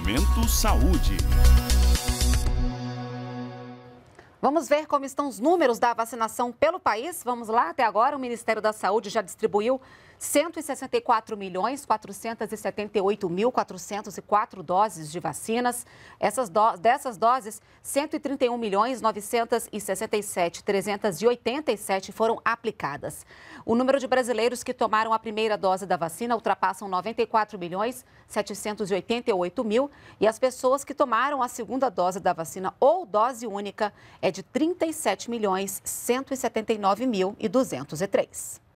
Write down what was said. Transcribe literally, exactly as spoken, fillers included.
Momento Saúde. Vamos ver como estão os números da vacinação pelo país? Vamos lá, até agora o Ministério da Saúde já distribuiu cento e sessenta e quatro milhões, quatrocentos e setenta e oito mil, quatrocentos e quatro doses de vacinas. Essas do... Dessas doses, cento e trinta e um milhões, novecentos e sessenta e sete mil, trezentos e oitenta e sete foram aplicadas. O número de brasileiros que tomaram a primeira dose da vacina ultrapassam noventa e quatro milhões, setecentos e oitenta e oito mil e as pessoas que tomaram a segunda dose da vacina ou dose única é de trinta e sete milhões, cento e setenta e nove mil e duzentos e três.